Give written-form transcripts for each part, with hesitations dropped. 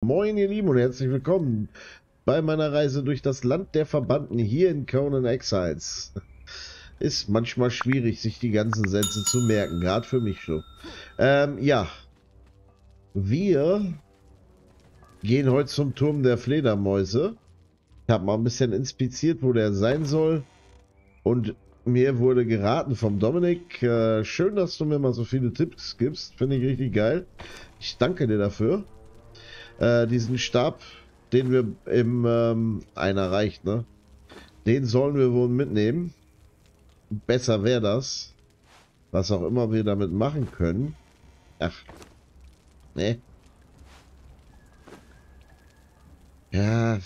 Moin ihr Lieben und herzlich willkommen bei meiner Reise durch das Land der Verbannten hier in Conan Exiles. Ist manchmal schwierig, sich die ganzen Sätze zu merken, gerade für mich so. Ja, wir gehen heute zum Turm der Fledermäuse. Ich habe mal ein bisschen inspiziert, wo der sein soll. Und mir wurde geraten vom Dominik, schön, dass du mir mal so viele Tipps gibst. Finde ich richtig geil. Ich danke dir dafür. Diesen Stab, den wir im einer reicht, ne? Den sollen wir wohl mitnehmen. Besser wäre das. Was auch immer wir damit machen können. Ach. Ne. Ja.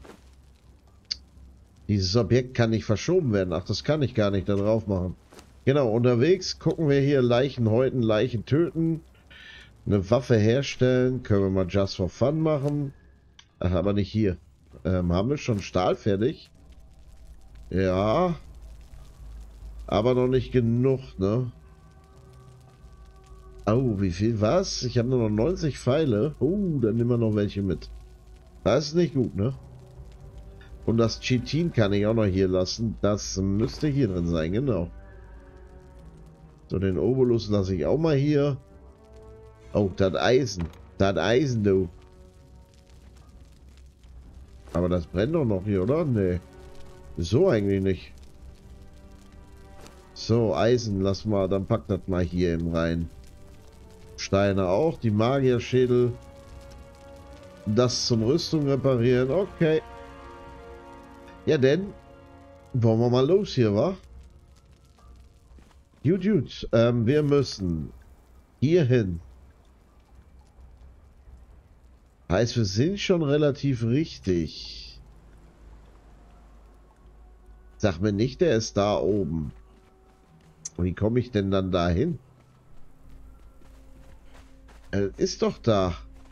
Dieses Objekt kann nicht verschoben werden. Ach, das kann ich gar nicht da drauf machen. Genau, unterwegs gucken wir hier Leichen häuten, Leichen töten. Eine Waffe herstellen. Können wir mal just for fun machen. Ach, aber nicht hier. Haben wir schon Stahl fertig? Ja. Aber noch nicht genug, ne? Oh, wie viel was? Ich habe nur noch 90 Pfeile. Oh, dann nehmen wir noch welche mit. Das ist nicht gut, ne? Und das Chitin kann ich auch noch hier lassen. Das müsste hier drin sein, genau. So, den Obolus lasse ich auch mal hier. Oh, das Eisen. Das Eisen, du. Aber das brennt doch noch hier, oder? Nee. So eigentlich nicht. So, Eisen, lass mal, dann pack das mal hier im rein. Steine auch, die Magierschädel. Das zum Rüstung reparieren, okay. Ja, denn wollen wir mal los hier, wa? Gut, gut. Wir müssen hier hin. Heißt, wir sind schon relativ richtig. Sag mir nicht, der ist da oben. Wie komme ich denn dann dahin? Ist doch da.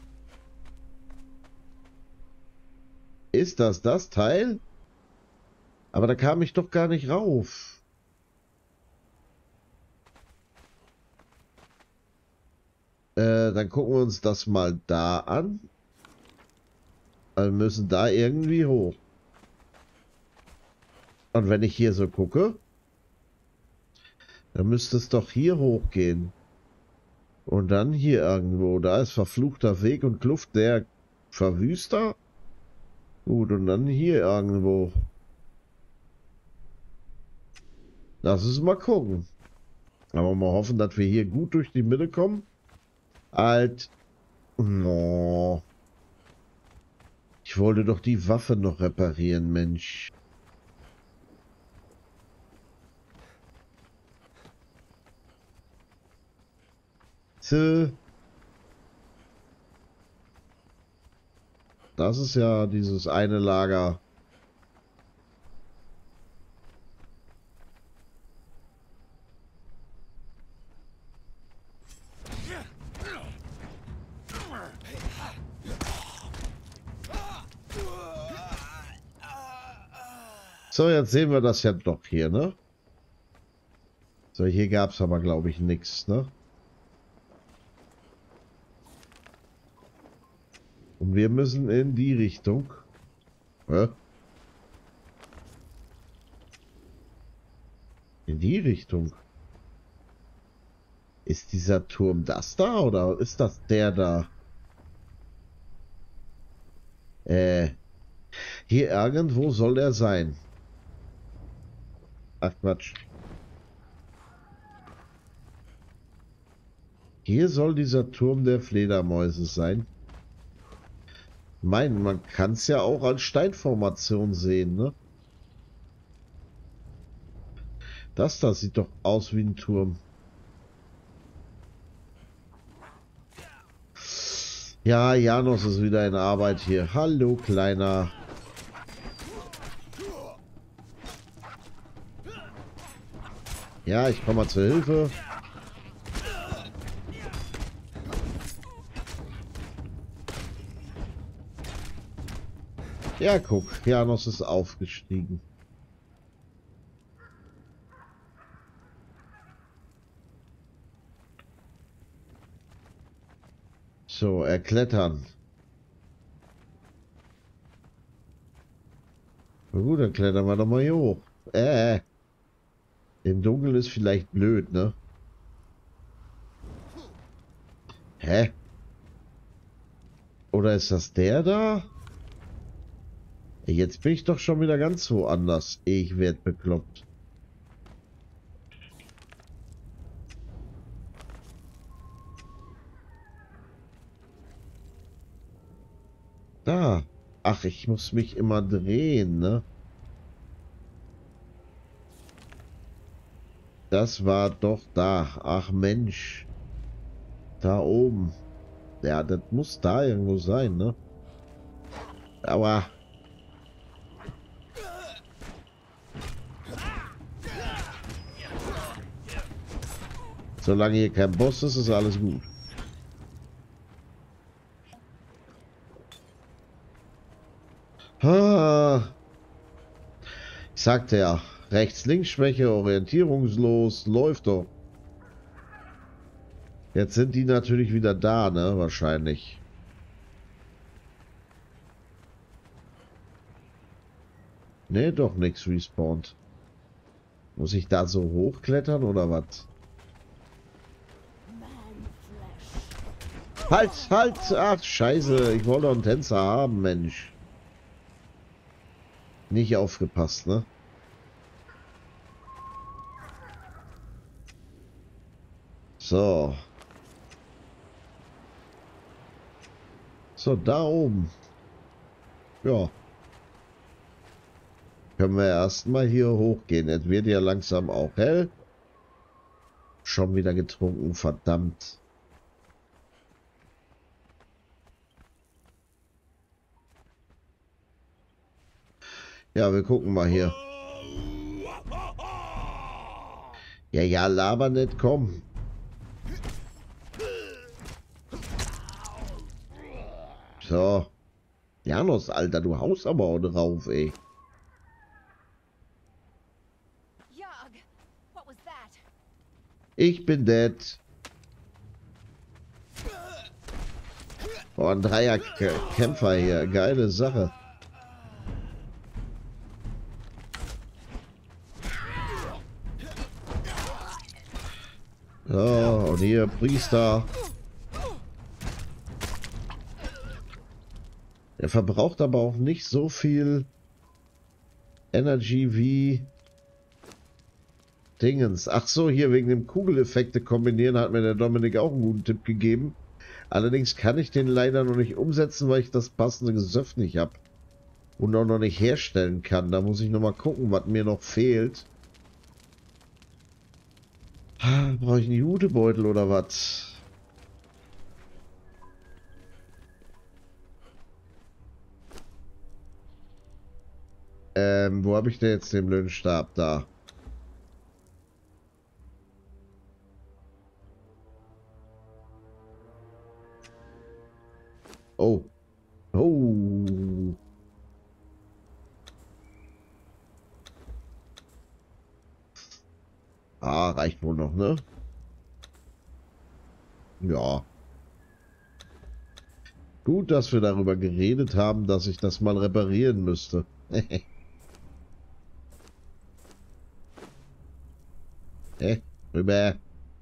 Ist das Teil? Aber da kam ich doch gar nicht rauf. Dann gucken wir uns das mal da an. Wir müssen da irgendwie hoch. Und wenn ich hier so gucke, dann müsste es doch hier hochgehen. Und dann hier irgendwo. Da ist verfluchter Weg und Kluft der Verwüster. Gut, und dann hier irgendwo. Lass uns mal gucken. Aber mal hoffen, dass wir hier gut durch die Mitte kommen. Alt. No. Ich wollte doch die Waffe noch reparieren, Mensch. Das ist ja dieses eine Lager. So, jetzt sehen wir das ja doch hier, ne? So, hier gab es aber, glaube ich, nichts, ne? Und wir müssen in die Richtung. Hä? In die Richtung. Ist dieser Turm das da oder ist das der da? Hier irgendwo soll er sein. Ach Quatsch. Hier soll dieser Turm der Fledermäuse sein. Man kann es ja auch als Steinformation sehen, ne? Das da sieht doch aus wie ein Turm. Ja, Janos ist wieder in Arbeit hier. Hallo, Kleiner. Ja, ich komme mal zur Hilfe. Ja, guck, Janos ist aufgestiegen. So, erklettern. Na gut, dann klettern wir doch mal hier hoch. Im Dunkeln ist vielleicht blöd, ne? Hä? Oder ist das der da? Jetzt bin ich doch schon wieder ganz woanders. Ich werd bekloppt. Da. Ach, ich muss mich immer drehen, ne? Das war doch da. Ach Mensch. Da oben. Ja, das muss da irgendwo sein, ne? Aber solange hier kein Boss ist, ist alles gut. Ah, ich sagte ja, Rechts-Links-Schwäche, orientierungslos, läuft doch. Jetzt sind die natürlich wieder da, ne? Wahrscheinlich. Ne, doch nichts respawned. Muss ich da so hochklettern oder was? Halt, halt! Ach, scheiße. Ich wollte doch einen Tänzer haben, Mensch. Nicht aufgepasst, ne? So. So, da oben. Ja. Können wir erstmal hier hochgehen. Es wird ja langsam auch hell. Schon wieder getrunken, verdammt. Ja, wir gucken mal hier. Ja, ja, laber nicht, komm. So. Janos, Alter, du haust aber auch drauf, ey. Ich bin dead. Boah, ein Dreier-Kämpfer hier. Geile Sache. So, und hier Priester. Er verbraucht aber auch nicht so viel Energy wie Dingens. Ach so, hier wegen dem Kugeleffekte kombinieren hat mir der Dominik auch einen guten Tipp gegeben. Allerdings kann ich den leider noch nicht umsetzen, weil ich das passende Gesöff nicht habe. Und auch noch nicht herstellen kann. Da muss ich noch mal gucken, was mir noch fehlt. Brauche ich einen Jutebeutel oder was? Wo habe ich denn jetzt den blöden Stab da? Oh. Oh. Ah, reicht wohl noch, ne? Ja. Gut, dass wir darüber geredet haben, dass ich das mal reparieren müsste. Rüber.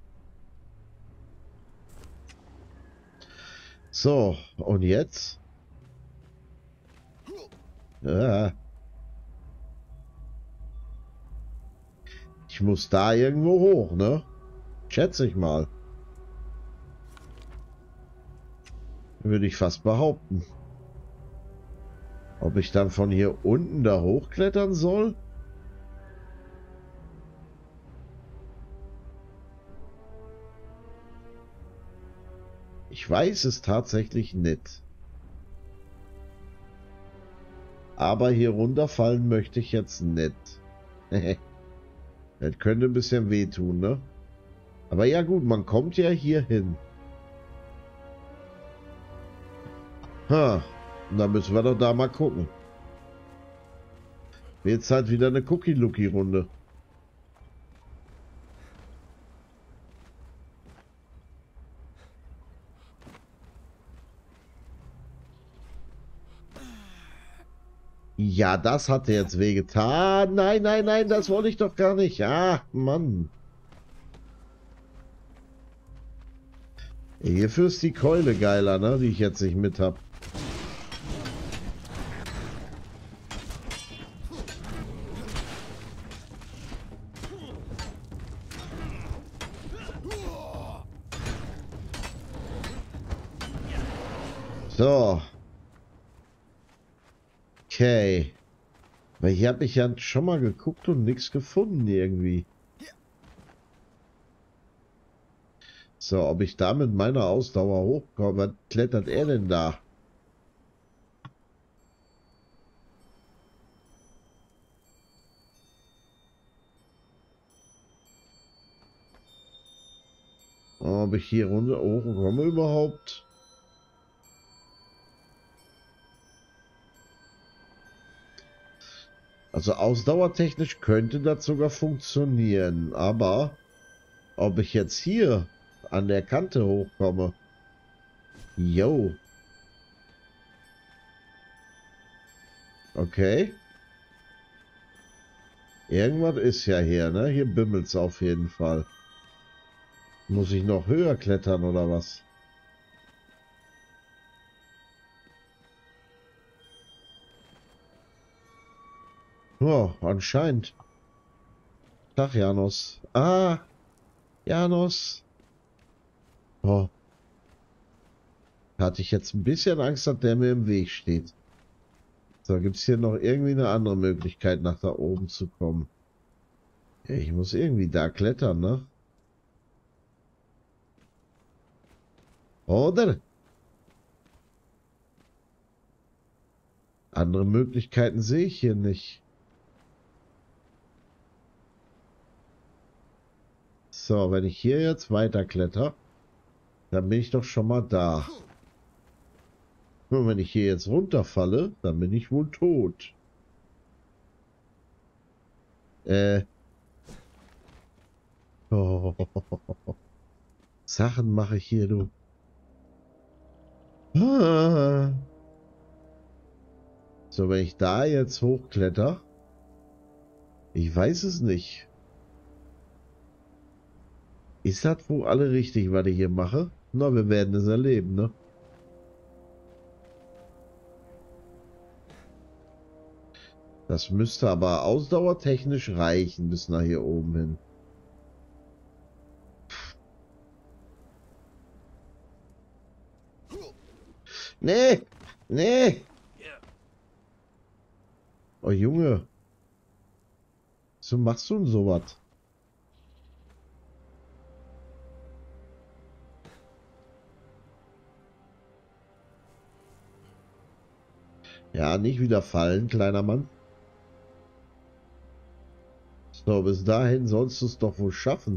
So, und jetzt? Ja. Ich muss da irgendwo hoch, ne? Schätze ich mal. Würde ich fast behaupten. Ob ich dann von hier unten da hochklettern soll? Ich weiß es tatsächlich nicht. Aber hier runterfallen möchte ich jetzt nicht. Das könnte ein bisschen wehtun, ne? Aber ja gut, man kommt ja hier hin. Ha, und dann müssen wir doch da mal gucken. Jetzt halt wieder eine Cookie-Lookie-Runde. Ja, das hat dir jetzt wehgetan. Nein, nein, nein, das wollte ich doch gar nicht. Ah, Mann. Hierfür ist die Keule geiler, ne, die ich jetzt nicht mit hab. So. Okay. Weil hier habe ich ja schon mal geguckt und nichts gefunden irgendwie. So, ob ich da mit meiner Ausdauer hochkomme. Was klettert er denn da? Ob ich hier runter hochkomme überhaupt? Also ausdauertechnisch könnte das sogar funktionieren. Aber ob ich jetzt hier an der Kante hochkomme? Yo. Okay. Irgendwas ist ja hier, ne? Hier bimmelt's auf jeden Fall. Muss ich noch höher klettern oder was? Ja, anscheinend. Tag, Janos. Ah, Janos. Oh, hatte ich jetzt ein bisschen Angst, dass der mir im Weg steht. So, gibt es hier noch irgendwie eine andere Möglichkeit, nach da oben zu kommen? Ja, ich muss irgendwie da klettern, ne? Oder? Andere Möglichkeiten sehe ich hier nicht. So, wenn ich hier jetzt weiter kletter, dann bin ich doch schon mal da. Nur wenn ich hier jetzt runterfalle, dann bin ich wohl tot. Oh, Sachen mache ich hier, du. Ah. So, wenn ich da jetzt hochkletter, ich weiß es nicht. Ist das wohl alle richtig, was ich hier mache? Na, wir werden es erleben, ne? Das müsste aber ausdauertechnisch reichen bis nach hier oben hin. Nee, nee. Oh Junge, so machst du denn sowas? Ja, nicht wieder fallen, kleiner Mann. So, bis dahin sollst du es doch wohl schaffen.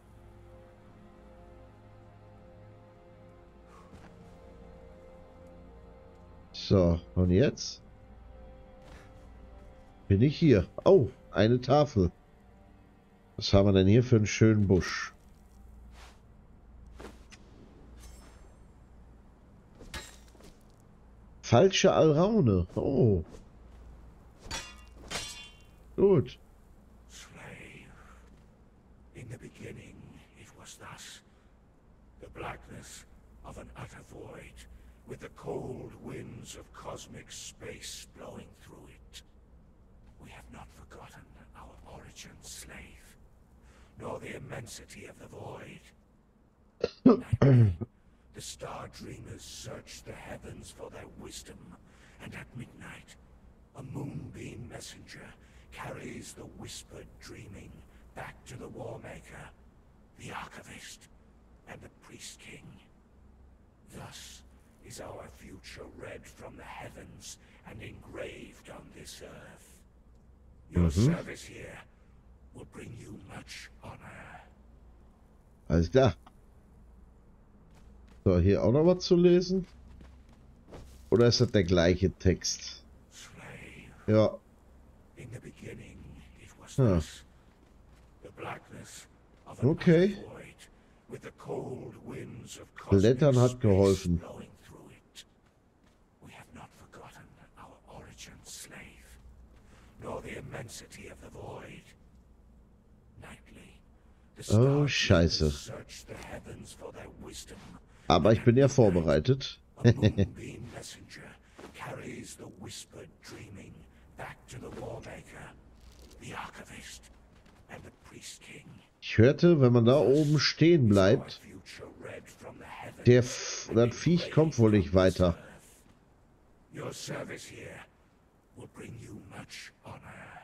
So, und jetzt bin ich hier. Oh, eine Tafel. Was haben wir denn hier für einen schönen Busch? Falsche Alraune. Oh, gut. Slave. In the beginning, it was thus. The blackness of an utter void, with the cold winds of cosmic space blowing through it. We have not forgotten our origin, slave, nor the immensity of the void. Nightly, the star dreamers search the heavens for their wisdom, and at midnight, a moonbeam messenger carries the whispered dreaming back to the Warmaker, the Archivist, and the Priest King. Thus is our future read from the heavens and engraved on this earth. Your service here will bring you much honor. Alles klar. So, hier auch noch was zu lesen? Oder ist das der gleiche Text? Slave. Ja. In the beginning, it was Huh. thus. The blackness of an Okay. utter void, with the cold winds of Klettern cosmic hat space geholfen. blowing through it. We have not forgotten our origin, slave, nor the immensity of the void. Nightly, the Oh, star scheiße. search the heavens for their wisdom. Aber ich bin ja vorbereitet. A moonbeam messenger carries the whispered dreaming back to the Warmaker, the Archivist, and the Priest King. Ich hörte, wenn man da oben stehen bleibt, das Viech kommt wohl nicht weiter. Your service here will bring you much honor.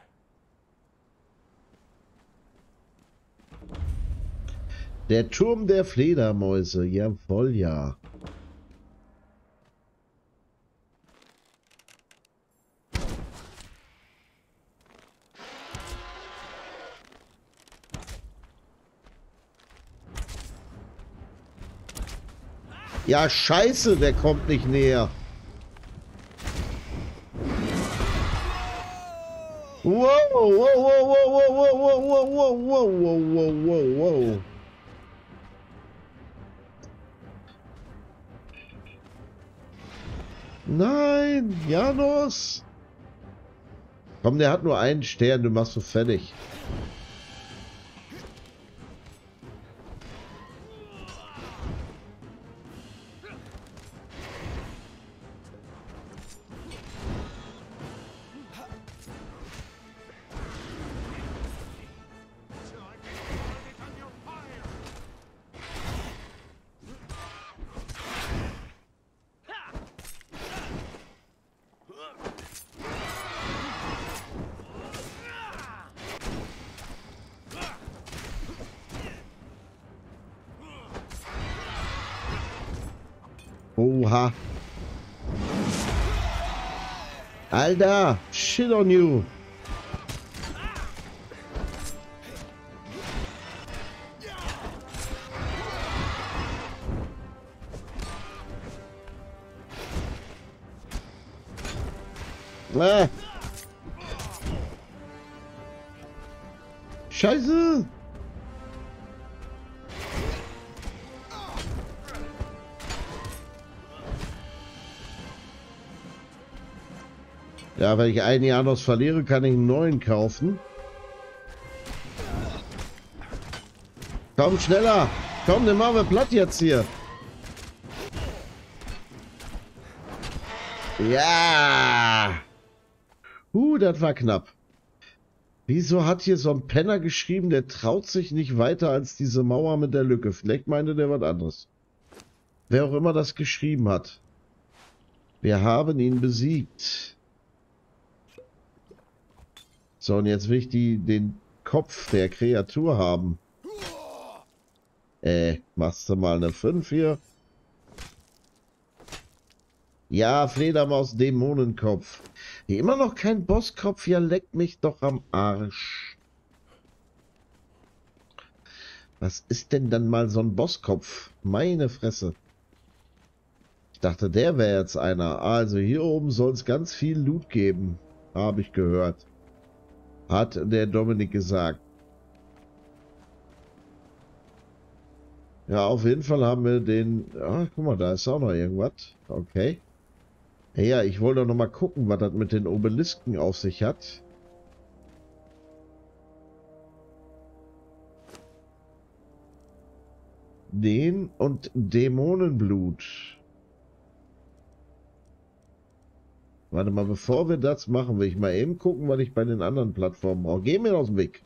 Der Turm der Fledermäuse, jawohl, ja. Ja, scheiße, der kommt nicht näher. Wow, wow, wow, wow, wow, wow, wow, wow, wow, wow, wow, wow. Nein, Janos. Komm, der hat nur einen Stern, du machst so fertig. Oha. Alter, shit on you. Ah. Scheiße. Ja, wenn ich einen Janos verliere, kann ich einen neuen kaufen. Komm, schneller! Komm, den machen wir platt jetzt hier. Ja! Das war knapp. Wieso hat hier so ein Penner geschrieben, der traut sich nicht weiter als diese Mauer mit der Lücke? Vielleicht meinte der was anderes. Wer auch immer das geschrieben hat. Wir haben ihn besiegt. So, und jetzt will ich den Kopf der Kreatur haben. Machst du mal eine 5 hier? Ja, Fledermaus Dämonenkopf. Immer noch kein Bosskopf, ja, leckt mich doch am Arsch. Was ist denn dann mal so ein Bosskopf? Meine Fresse. Ich dachte, der wäre jetzt einer. Also hier oben soll es ganz viel Loot geben. Habe ich gehört. Hat der Dominik gesagt. Ja, auf jeden Fall haben wir den... Ah, guck mal, da ist auch noch irgendwas. Okay. Ja, ich wollte doch noch mal gucken, was das mit den Obelisken auf sich hat. Den und Dämonenblut. Warte mal, bevor wir das machen, will ich mal eben gucken, was ich bei den anderen Plattformen brauche. Geh mir aus dem Weg.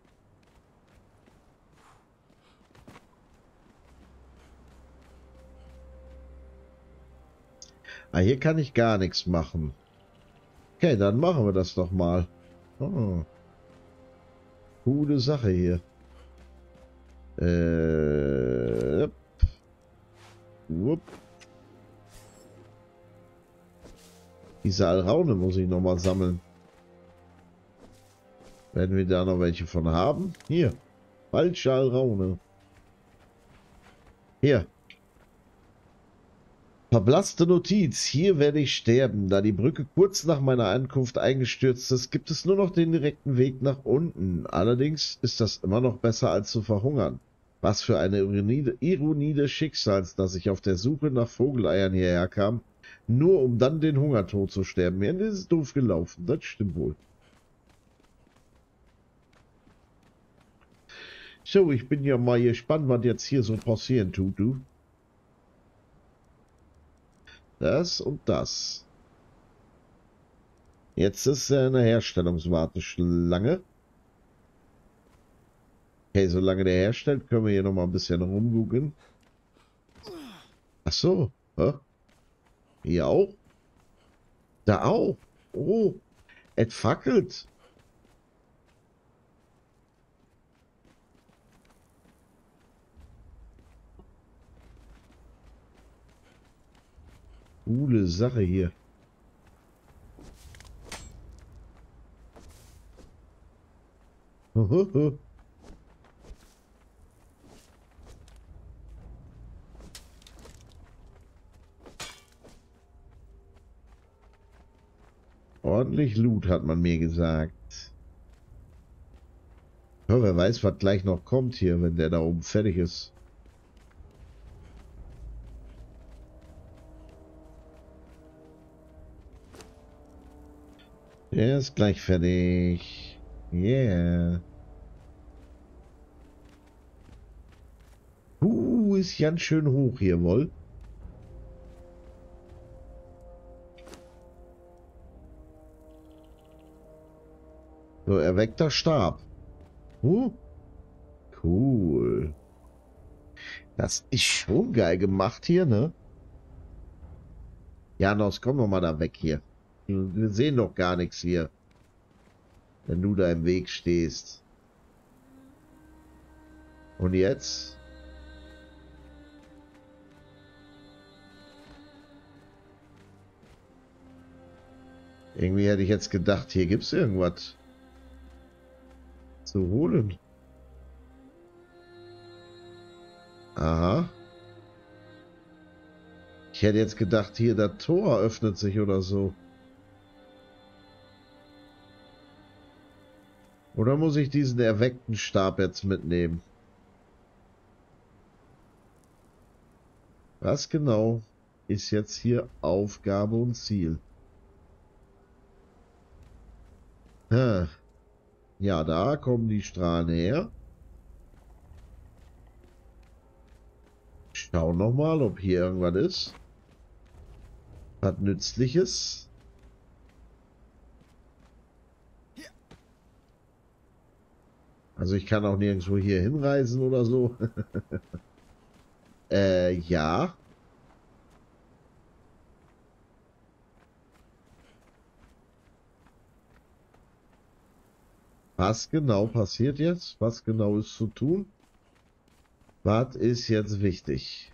Ah, hier kann ich gar nichts machen. Okay, dann machen wir das doch mal. Oh. Coole Sache hier. Wupp. Diese Alraune muss ich nochmal sammeln. Werden wir da noch welche von haben? Hier. Falsche Alraune. Hier. Verblasste Notiz. Hier werde ich sterben. Da die Brücke kurz nach meiner Ankunft eingestürzt ist, gibt es nur noch den direkten Weg nach unten. Allerdings ist das immer noch besser als zu verhungern. Was für eine Ironie des Schicksals, dass ich auf der Suche nach Vogeleiern hierher kam, nur um dann den Hungertod zu sterben. Ja, das ist doof gelaufen. Das stimmt wohl. So, ich bin ja mal gespannt, was jetzt hier so passieren tut, du. Das und das. Jetzt ist eine Herstellungswarteschlange. Okay, solange der herstellt, können wir hier noch mal ein bisschen rumgucken. Ach so. Hä? Hier auch? Da auch? Oh, es fackelt. Coole Sache hier. Ordentlich Loot, hat man mir gesagt. Ja, wer weiß, was gleich noch kommt hier, wenn der da oben fertig ist. Der ist gleich fertig. Yeah. Ist ganz schön hoch hier, wohl. So, erweckter Stab. Cool. Das ist schon geil gemacht hier, ne? Janos, komm doch mal da weg hier. Wir sehen doch gar nichts hier, wenn du da im Weg stehst. Und jetzt? Irgendwie hätte ich jetzt gedacht, hier gibt es irgendwas zu holen. Aha. Ich hätte jetzt gedacht, hier das Tor öffnet sich oder so. Oder muss ich diesen erweckten Stab jetzt mitnehmen? Was genau ist jetzt hier Aufgabe und Ziel? Ja, da kommen die Strahlen her. Schauen noch mal, ob hier irgendwas ist. Was Nützliches. Also ich kann auch nirgendwo hier hinreisen oder so. Ja. Was genau passiert jetzt? Was genau ist zu tun? Was ist jetzt wichtig?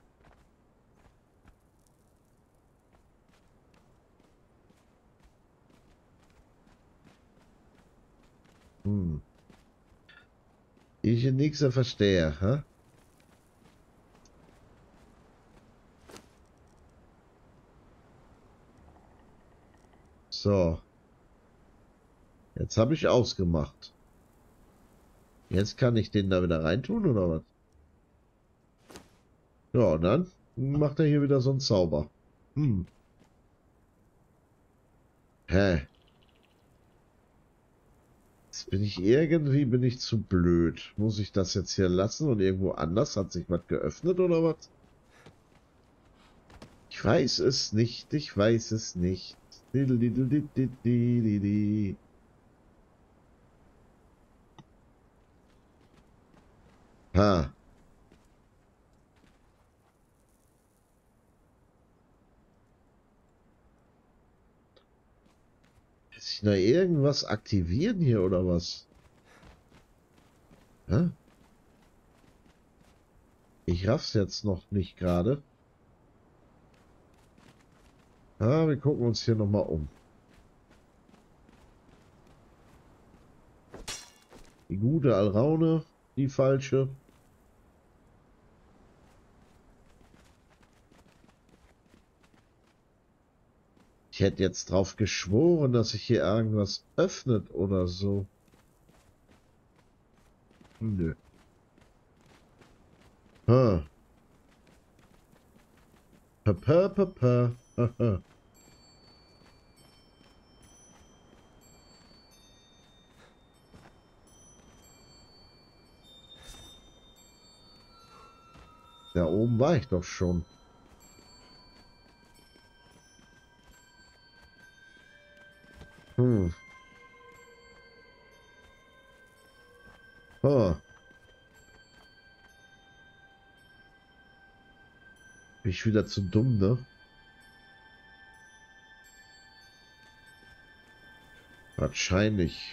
Ich nichts verstehe, hä? So. Jetzt habe ich ausgemacht. Jetzt kann ich den da wieder reintun, oder was? Ja, und dann macht er hier wieder so einen Zauber. Hä? Jetzt bin ich zu blöd. Muss ich das jetzt hier lassen und irgendwo anders hat sich was geöffnet, oder was? Ich weiß es nicht, ich weiß es nicht. Ha. Muss ich noch irgendwas aktivieren hier oder was? Hä? Ich raff's jetzt noch nicht gerade. Ah, wir gucken uns hier nochmal um. Die gute Alraune, die falsche. Ich hätte jetzt drauf geschworen, dass sich hier irgendwas öffnet oder so. Nö. Ha. Pa. Da oben war ich doch schon. Hm. Ah. Bin ich wieder zu dumm, ne? Wahrscheinlich.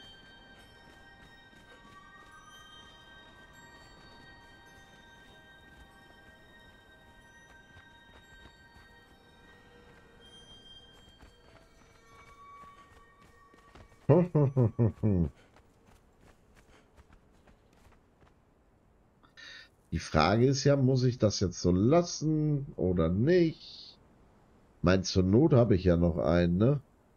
Die Frage ist ja, muss ich das jetzt so lassen oder nicht? Mein, zur Not habe ich ja noch einen, ne?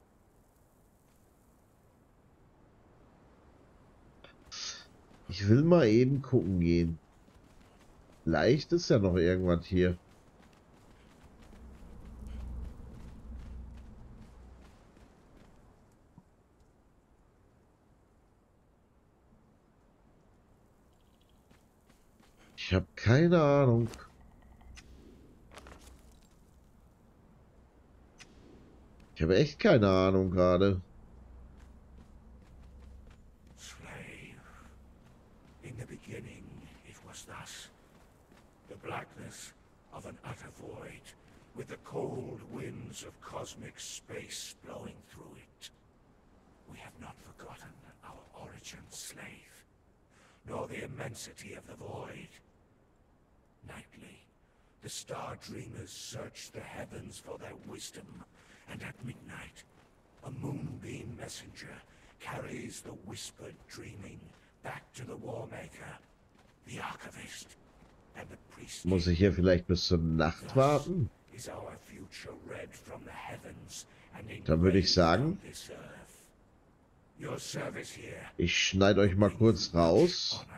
Ich will mal eben gucken gehen. Vielleicht ist ja noch irgendwas hier. Ich habe keine Ahnung. Ich habe echt keine Ahnung gerade. Slave. In the beginning, it was thus. The blackness of an utter void, with the cold winds of cosmic space blowing through it. We have not forgotten our origin, slave, nor the immensity of the void. Nightly, the star dreamers search the heavens for their wisdom, and at midnight, a moonbeam messenger carries the whispered dreaming back to the Warmaker, the Archivist, and the priest. Muss ich hier vielleicht bis zur Nacht warten? Is our future read from the heavens and Dann würde ich sagen, this earth. Your service here ich schneide euch mal kurz raus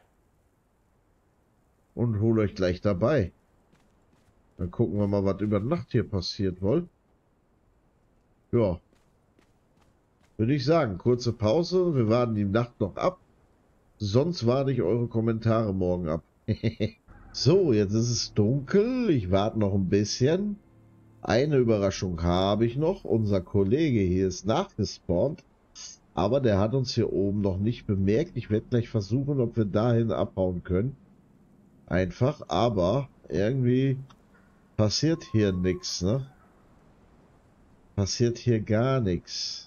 und hole euch gleich dabei. Dann gucken wir mal, was über Nacht hier passiert, wohl. Ja. Würde ich sagen, kurze Pause. Wir warten die Nacht noch ab. Sonst warte ich eure Kommentare morgen ab. So, jetzt ist es dunkel. Ich warte noch ein bisschen. Eine Überraschung habe ich noch. Unser Kollege hier ist nachgespawnt. Aber der hat uns hier oben noch nicht bemerkt. Ich werde gleich versuchen, ob wir dahin abhauen können. Einfach, aber irgendwie passiert hier nichts, ne? Passiert hier gar nichts.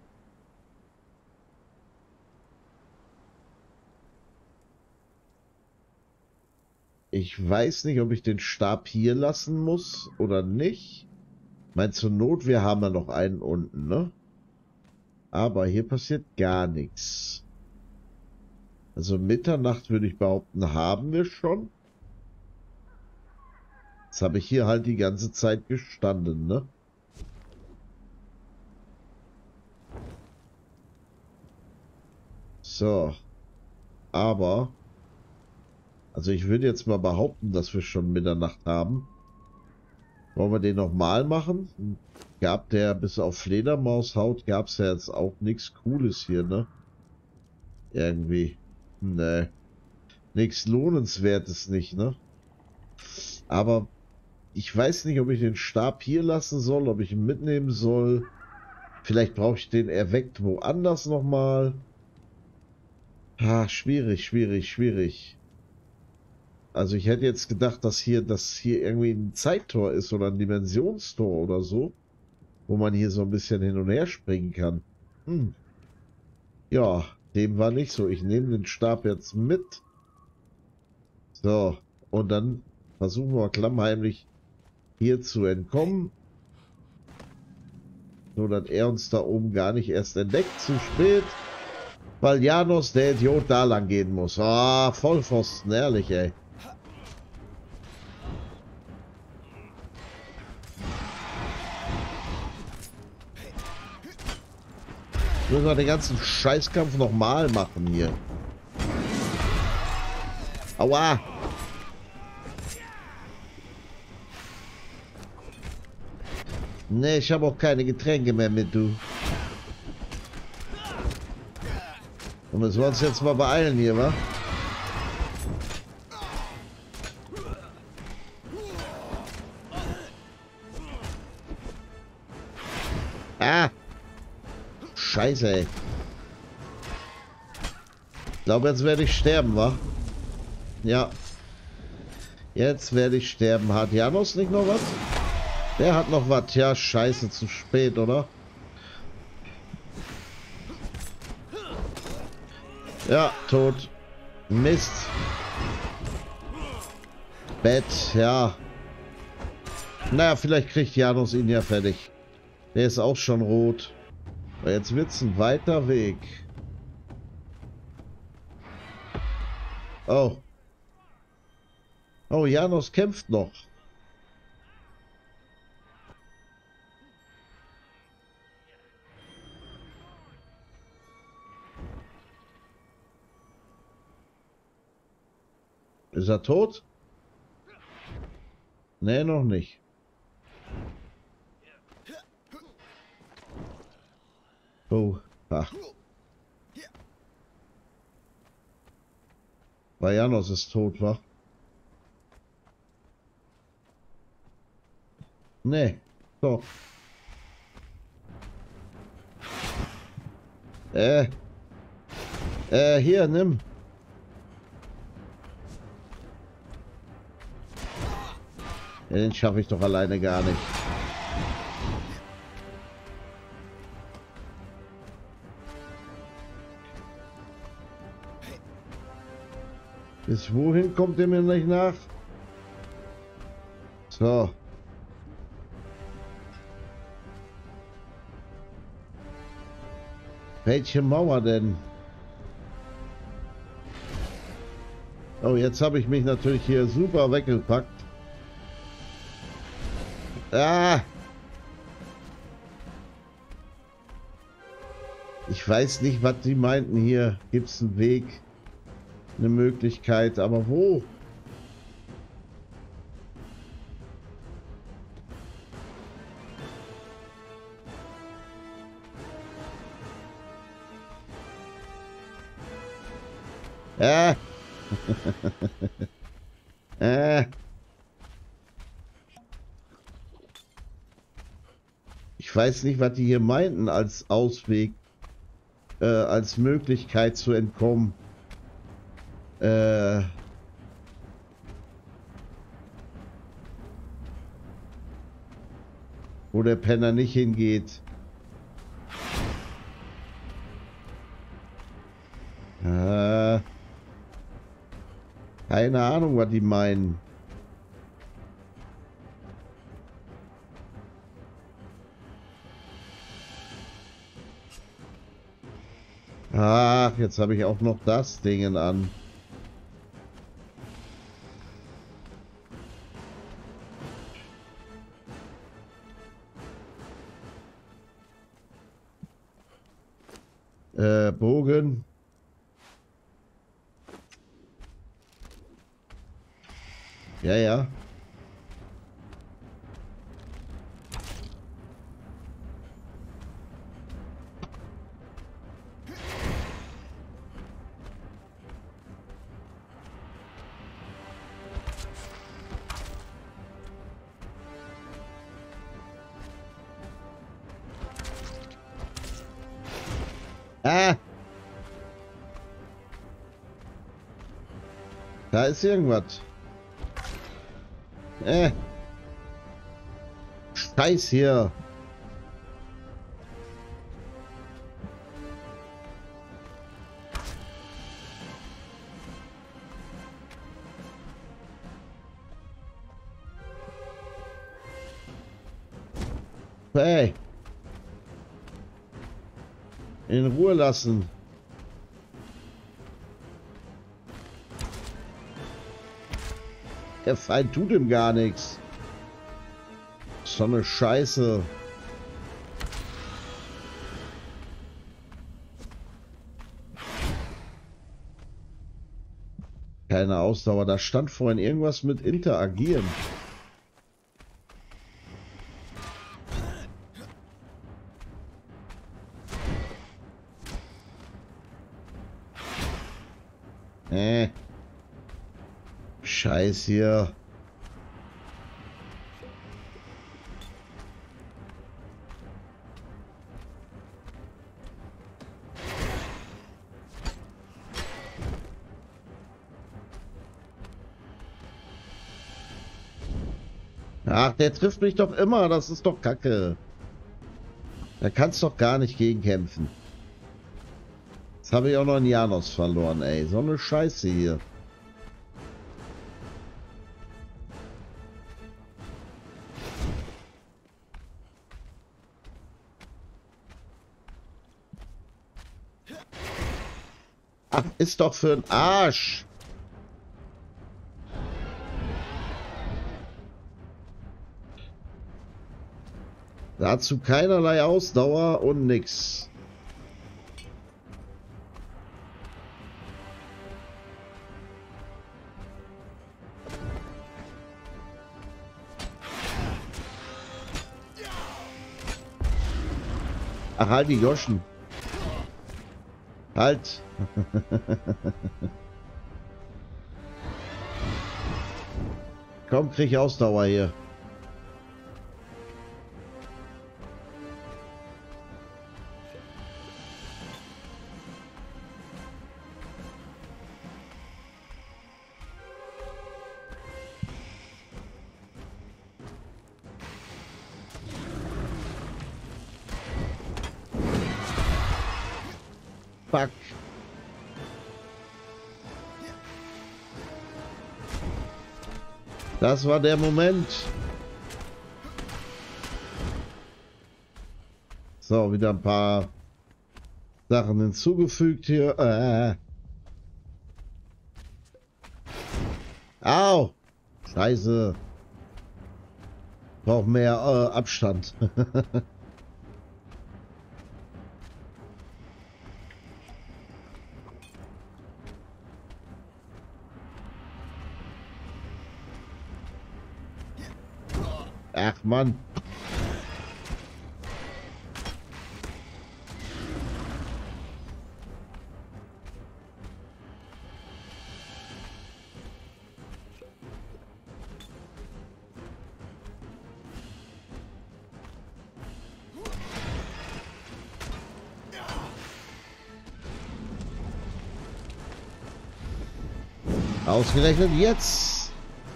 Ich weiß nicht, ob ich den Stab hier lassen muss oder nicht. Mein, zur Not, wir haben ja noch einen unten, ne? Aber hier passiert gar nichts. Also Mitternacht würde ich behaupten, haben wir schon. Jetzt habe ich hier halt die ganze Zeit gestanden, ne? So. Aber, also ich würde jetzt mal behaupten, dass wir schon Mitternacht haben. Wollen wir den nochmal machen? Gab der bis auf Fledermaushaut, gab es ja jetzt auch nichts Cooles hier, ne? Irgendwie. Ne. Nichts Lohnenswertes nicht, ne? Aber ich weiß nicht, ob ich den Stab hier lassen soll, ob ich ihn mitnehmen soll. Vielleicht brauche ich den erweckt woanders nochmal. Ah, schwierig, schwierig, schwierig. Also ich hätte jetzt gedacht, dass hier irgendwie ein Zeittor ist oder ein Dimensionstor oder so, wo man hier so ein bisschen hin und her springen kann. Ja, dem war nicht so. Ich nehme den Stab jetzt mit. So, und dann versuchen wir klammheimlich hier zu entkommen. So, dass er uns da oben gar nicht erst entdeckt. Zu spät. Weil Janos, der Idiot, da lang gehen muss. Ah, Vollpfosten, ehrlich, ey. Müssen wir den ganzen Scheißkampf nochmal machen hier. Aua! Ne, ich habe auch keine Getränke mehr mit, du. Und müssen wir uns jetzt mal beeilen hier, wa? Ah! Scheiße, ey. Ich glaube, jetzt werde ich sterben, wa? Ja. Jetzt werde ich sterben. Hat Janos nicht noch was? Der hat noch was. Ja, scheiße, zu spät, oder? Ja, tot. Mist. Bett, ja. Naja, vielleicht kriegt Janus ihn ja fertig. Der ist auch schon rot. Aber jetzt wird's ein weiter Weg. Oh. Oh, Janus kämpft noch. Ist er tot? Nee, noch nicht. Oh. Ah. Weil Janus ist tot, wa? Nee. Doch. Hier, nimm. Ja, den schaffe ich doch alleine gar nicht. Bis wohin kommt ihr mir nicht nach? So. Welche Mauer denn? Oh, jetzt habe ich mich natürlich hier super weggepackt. Ah! Ich weiß nicht, was die meinten hier. Gibt es einen Weg? Eine Möglichkeit, aber wo? Ah! Ah! Ich weiß nicht, was die hier meinten als Ausweg, als Möglichkeit zu entkommen. Wo der Penner nicht hingeht. Keine Ahnung, was die meinen. Ach, jetzt habe ich auch noch das Ding an. Bogen. Ja, ja. Ah! Da ist irgendwas. Scheiß hier. Hey. In Ruhe lassen. Der Feind tut ihm gar nichts. So eine Scheiße. Keine Ausdauer. Da stand vorhin irgendwas mit interagieren. Scheiß hier. Ach, der trifft mich doch immer. Das ist doch Kacke. Da kannst doch gar nicht gegen kämpfen. Jetzt habe ich auch noch einen Janos verloren, ey. So eine Scheiße hier. Ach, ist doch für den Arsch. Dazu keinerlei Ausdauer und nix. Ach, halt die Goschen. Halt. Komm, krieg Ausdauer hier. Fuck. Das war der Moment. So, wieder ein paar Sachen hinzugefügt hier. Au! Scheiße. Braucht mehr Abstand. Ach Mann. Ausgerechnet jetzt.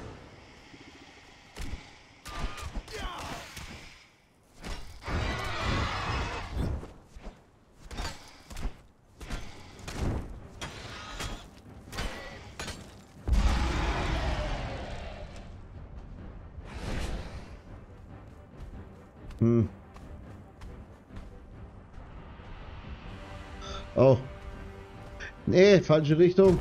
Oh. Nee, falsche Richtung.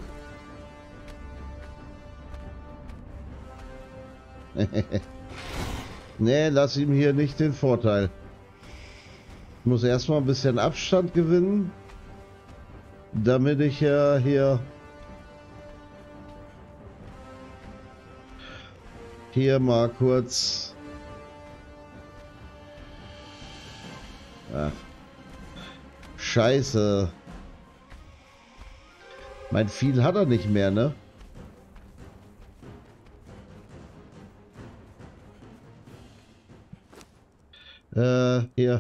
Nee, lass ihm hier nicht den Vorteil. Ich muss erstmal ein bisschen Abstand gewinnen, damit ich ja hier mal kurz... Ach. Scheiße. Mein Viel hat er nicht mehr, ne? Hier.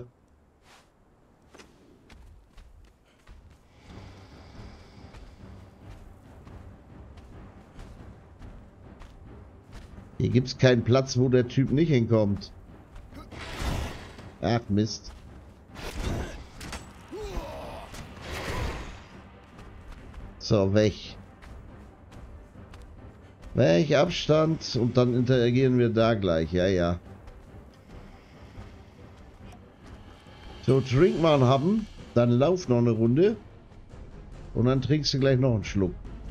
Hier gibt es keinen Platz, wo der Typ nicht hinkommt. Ach, Mist. So, weg. Weg, Abstand. Und dann interagieren wir da gleich. Ja, ja. So, trink mal haben. Dann lauf noch eine Runde. Und dann trinkst du gleich noch einen Schluck.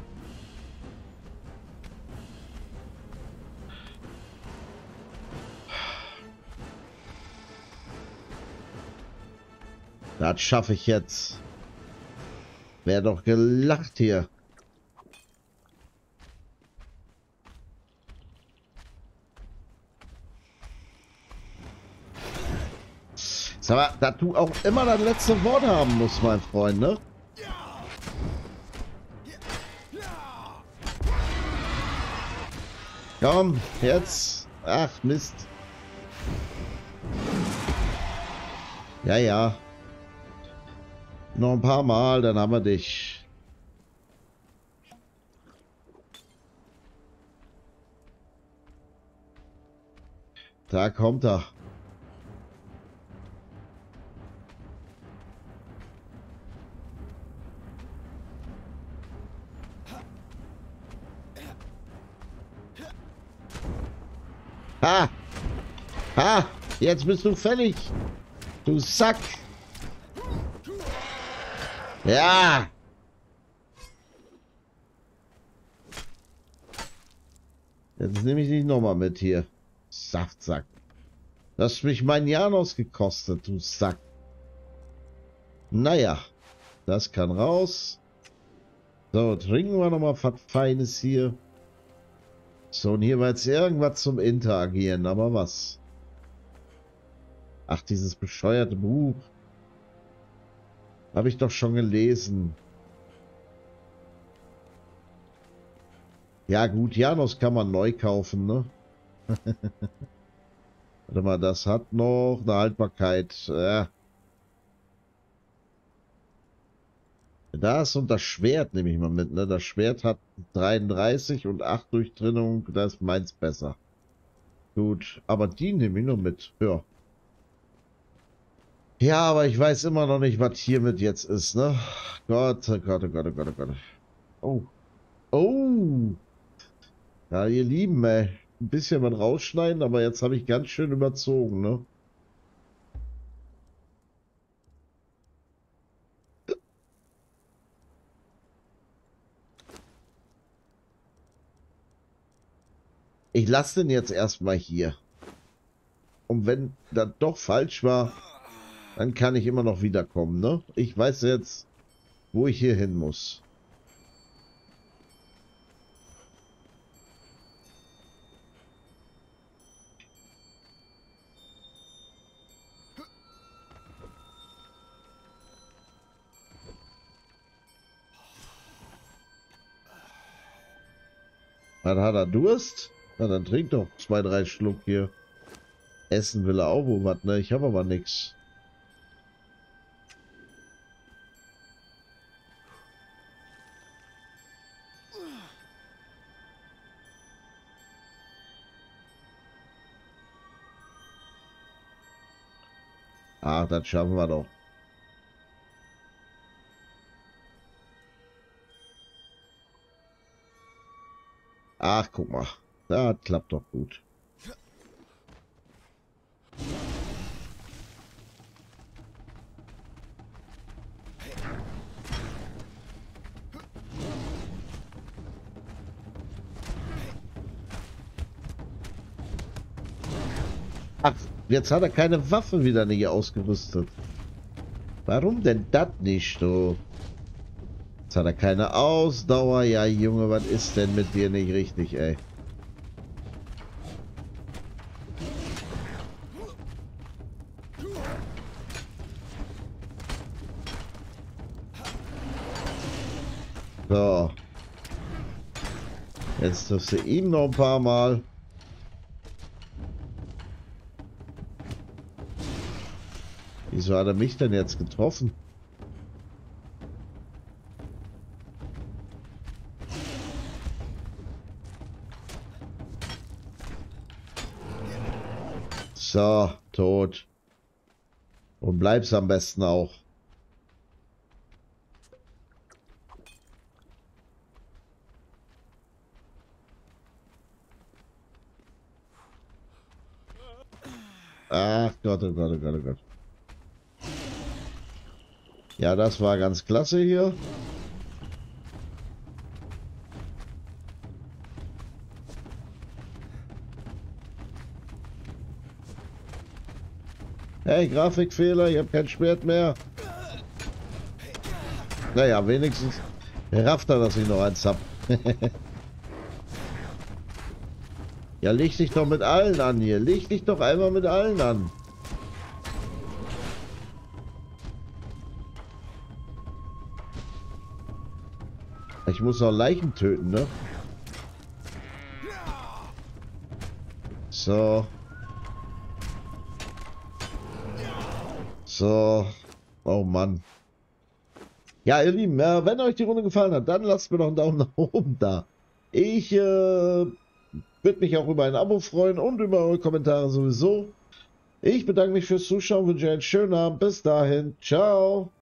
Das schaffe ich jetzt. Wär doch gelacht hier. Sag mal, dass du auch immer das letzte Wort haben musst, mein Freund, ne? Komm, jetzt. Ach, Mist. Ja, ja. Noch ein paar Mal, dann haben wir dich. Da kommt er. Ha! Ha! Jetzt bist du fällig! Du Sack! Ja! Jetzt nehme ich dich nochmal mit hier. Saftsack. Das hat mich mein Janos gekostet, du Sack. Naja, das kann raus. So, trinken wir nochmal was Feines hier. So, und hier war jetzt irgendwas zum Interagieren, aber was? Ach, dieses bescheuerte Buch. Habe ich doch schon gelesen. Ja gut, Janos kann man neu kaufen, ne? Warte mal, das hat noch eine Haltbarkeit. Ja. Das und das Schwert nehme ich mal mit, ne? Das Schwert hat 33 und 8 Durchdringung, das ist meins besser. Gut, aber die nehme ich nur mit. Ja. Ja, aber ich weiß immer noch nicht, was hiermit jetzt ist, ne? Gott, oh Gott, oh Gott, oh Gott, oh Gott. Oh. Oh. Ja, ihr Lieben, ey. Ein bisschen was rausschneiden, aber jetzt habe ich ganz schön überzogen, ne? Ich lasse den jetzt erstmal hier. Und wenn das doch falsch war, dann kann ich immer noch wiederkommen, ne? Ich weiß jetzt, wo ich hier hin muss. Was hat er, Durst? Na, dann trink doch 2, 3 Schluck hier. Essen will er auch wohl was, ne? Ich habe aber nichts. Ach, das schaffen wir doch. Ach, guck mal. Das klappt doch gut. Ach, jetzt hat er keine Waffe wieder nicht ausgerüstet. Warum denn das nicht, du? Jetzt hat er keine Ausdauer. Ja, Junge, was ist denn mit dir nicht richtig, ey? So. Jetzt triffst du ihn noch ein paar Mal. Wieso hat er mich denn jetzt getroffen? So, tot. Und bleib's am besten auch. Ach Gott, oh Gott, oh Gott, oh Gott. Ja, das war ganz klasse hier. Hey, Grafikfehler, ich habe kein Schwert mehr. Naja, wenigstens rafft er, dass ich noch eins hab. Ja, leg dich doch mit allen an hier. Leg dich doch einmal mit allen an. Ich muss noch Leichen töten, ne? So. So. Oh Mann. Ja, ihr Lieben, wenn euch die Runde gefallen hat, dann lasst mir doch einen Daumen nach oben da. Ich bin Würde mich auch über ein Abo freuen und über eure Kommentare sowieso. Ich bedanke mich fürs Zuschauen, wünsche einen schönen Abend. Bis dahin. Ciao.